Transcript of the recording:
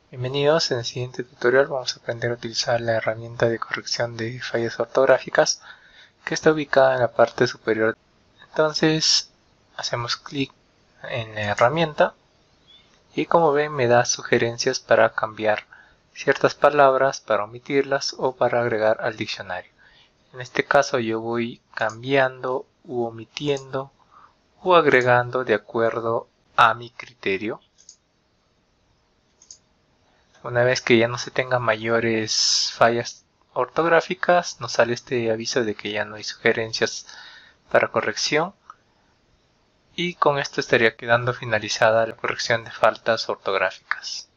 Bienvenidos, en el siguiente tutorial vamos a aprender a utilizar la herramienta de corrección de fallas ortográficas que está ubicada en la parte superior. Entonces hacemos clic en la herramienta y como ven me da sugerencias para cambiar ciertas palabras, para omitirlas o para agregar al diccionario. En este caso yo voy cambiando u omitiendo o agregando de acuerdo a mi criterio. Una vez que ya no se tengan mayores fallas ortográficas, nos sale este aviso de que ya no hay sugerencias para corrección. Y con esto estaría quedando finalizada la corrección de faltas ortográficas.